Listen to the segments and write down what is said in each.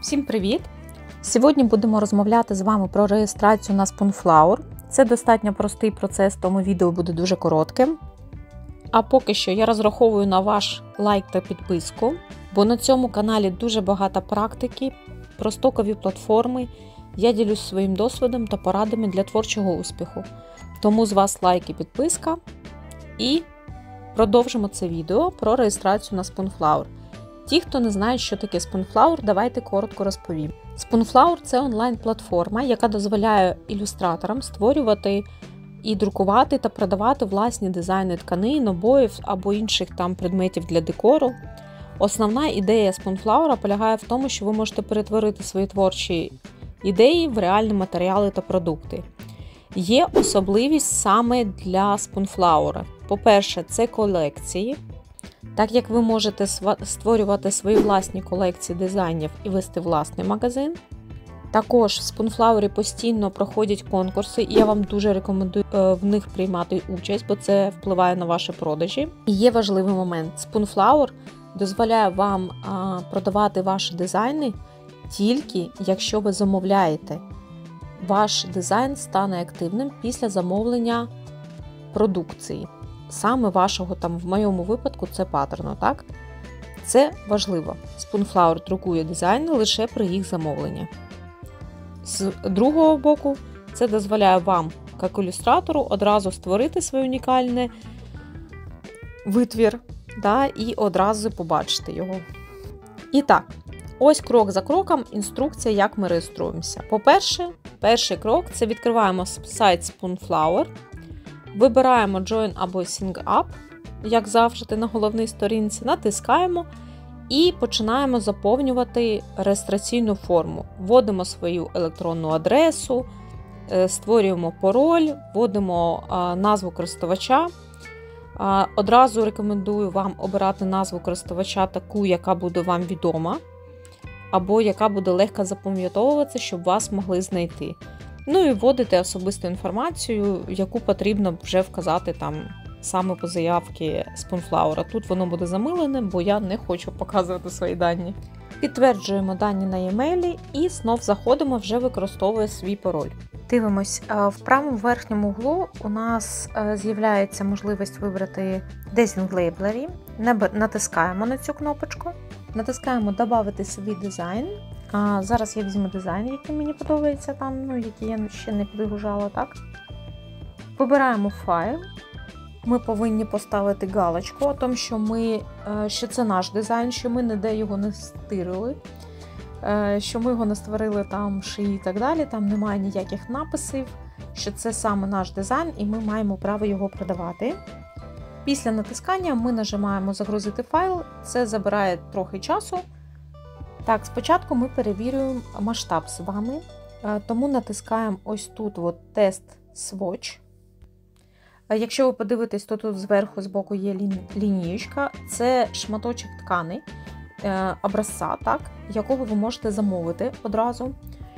Всім привіт! Сьогодні будемо розмовляти з вами про реєстрацію на Spoonflower. Це достатньо простий процес, тому відео буде дуже коротким. А поки що я розраховую на ваш лайк та підписку, бо на цьому каналі дуже багато практики, про стокові платформи. Я ділюсь своїм досвідом та порадами для творчого успіху. Тому з вас лайк і підписка. І продовжимо це відео про реєстрацію на Spoonflower. Ті, хто не знає, що таке Spoonflower, давайте коротко розповім. Spoonflower – це онлайн-платформа, яка дозволяє ілюстраторам створювати і друкувати та продавати власні дизайни тканин, обоїв або інших там предметів для декору. Основна ідея Spoonflower полягає в тому, що ви можете перетворити свої творчі ідеї в реальні матеріали та продукти. Є особливість саме для Spoonflower. По-перше, це колекції. Так як ви можете створювати свої власні колекції дизайнів і вести власний магазин. Також в Spoonflower постійно проходять конкурси, і я вам дуже рекомендую в них приймати участь, бо це впливає на ваші продажі. І є важливий момент. Spoonflower дозволяє вам продавати ваші дизайни тільки якщо ви замовляєте. Ваш дизайн стане активним після замовлення продукції. Саме вашого, там, в моєму випадку, це паттерну, так? Це важливо. Spoonflower друкує дизайни лише при їх замовленні. З другого боку, це дозволяє вам, як ілюстратору, одразу створити свій унікальний витвір, да, і одразу побачити його. І так, ось крок за кроком інструкція, як ми реєструємося. По-перше, перший крок – це відкриваємо сайт Spoonflower, вибираємо Join або Sign Up, як завжди на головній сторінці, натискаємо і починаємо заповнювати реєстраційну форму. Вводимо свою електронну адресу, створюємо пароль, вводимо назву користувача. Одразу рекомендую вам обирати назву користувача таку, яка буде вам відома, або яка буде легко запам'ятовуватися, щоб вас могли знайти. Ну і вводите особисту інформацію, яку потрібно вже вказати там саме по заявці Spoonflower. Тут воно буде замилене, бо я не хочу показувати свої дані. Підтверджуємо дані на e-mail і знов заходимо, вже використовує свій пароль. Дивимось, в правому верхньому углу у нас з'являється можливість вибрати Design Library. Натискаємо на цю кнопочку. Натискаємо «Добавити свій дизайн». Зараз я візьму дизайн, який мені подобається, там, який я ще не підгружала, так? Вибираємо файл. Ми повинні поставити галочку о тому, що це наш дизайн, що ми ніде його не стирили, що ми його не створили там шиї і так далі, там немає ніяких написів, що це саме наш дизайн і ми маємо право його продавати. Після натискання ми нажимаємо «Загрузити файл», це забирає трохи часу. Так, спочатку ми перевірюємо масштаб з вами, тому натискаємо ось тут «Тест Swatch». Якщо ви подивитесь, то тут зверху, збоку є лінієчка. Це шматочок ткани, образця, так, якого ви можете замовити одразу.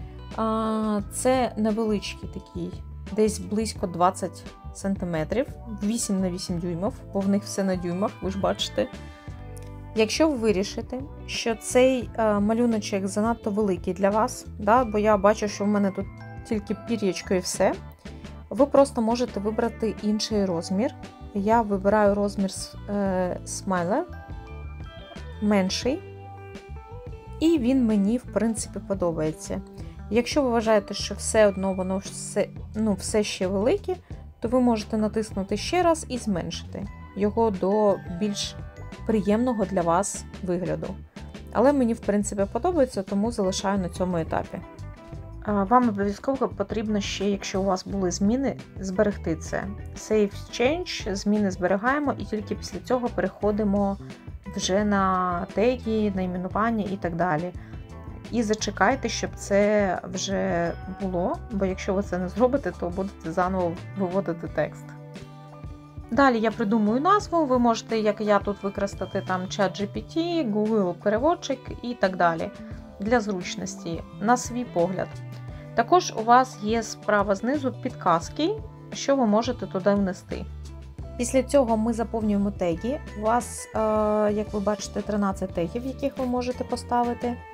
Це невеличкий такий, десь близько 20 см, 8 на 8 дюймів, бо в них все на дюймах, ви ж бачите. Якщо ви вирішите, що цей малюночок занадто великий для вас, да, бо я бачу, що в мене тут тільки пір'ячко і все, ви просто можете вибрати інший розмір. Я вибираю розмір Smaller, менший, і він мені, в принципі, подобається. Якщо ви вважаєте, що все одно воно все ще велике, то ви можете натиснути ще раз і зменшити його до більш приємного для вас вигляду. Але мені, в принципі, подобається, тому залишаю на цьому етапі. Вам обов'язково потрібно ще, якщо у вас були зміни, зберегти це. Save Change, зміни зберігаємо і тільки після цього переходимо вже на теги, найменування і так далі. І зачекайте, щоб це вже було, бо якщо ви це не зробите, то будете заново виводити текст. Далі я придумую назву, ви можете, як я тут, використати там ChatGPT, Google переводчик і так далі. Для зручності, на свій погляд. Також у вас є справа знизу підказки, що ви можете туди внести. Після цього ми заповнюємо теги. У вас, як ви бачите, 13 тегів, яких ви можете поставити.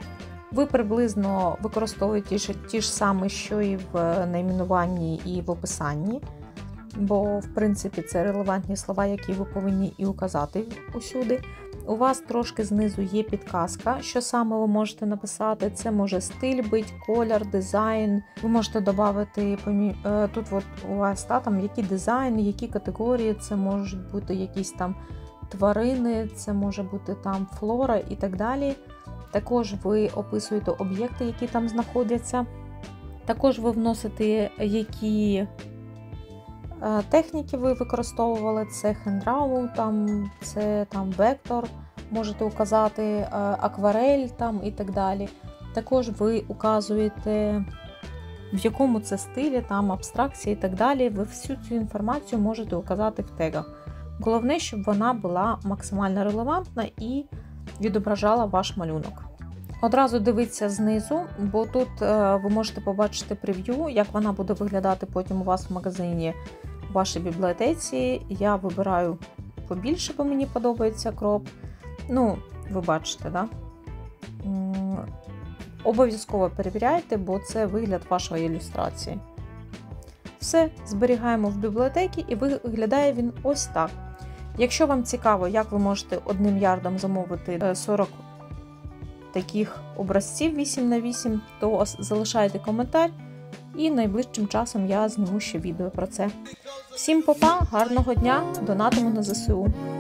Ви приблизно використовуєте ті ж самі, що і в найменуванні і в описанні, бо, в принципі, це релевантні слова, які ви повинні і указати усюди. У вас трошки знизу є підказка, що саме ви можете написати. Це може стиль бути, колір, дизайн. Ви можете додати, тут от у вас там які дизайни, які категорії, це можуть бути якісь там тварини, це може бути там флора і так далі. Також ви описуєте об'єкти, які там знаходяться. Також ви вносите, які техніки ви використовували, це хендрау, це вектор, можете указати акварель і так далі. Також ви указуєте, в якому це стилі, абстракції і так далі. Ви всю цю інформацію можете указати в тегах. Головне, щоб вона була максимально релевантна і відображала ваш малюнок. Одразу дивіться знизу, бо тут ви можете побачити прев'ю, як вона буде виглядати потім у вас в магазині, в вашій бібліотеці. Я вибираю побільше, бо мені подобається кроп. Ви бачите, да? Обов'язково перевіряйте, бо це вигляд вашої ілюстрації. Все, зберігаємо в бібліотеці і виглядає він ось так. Якщо вам цікаво, як ви можете одним ярдом замовити 40 таких образців 8х8, то залишайте коментар і найближчим часом я зніму ще відео про це. Всім па-па, гарного дня, донатимо на ЗСУ!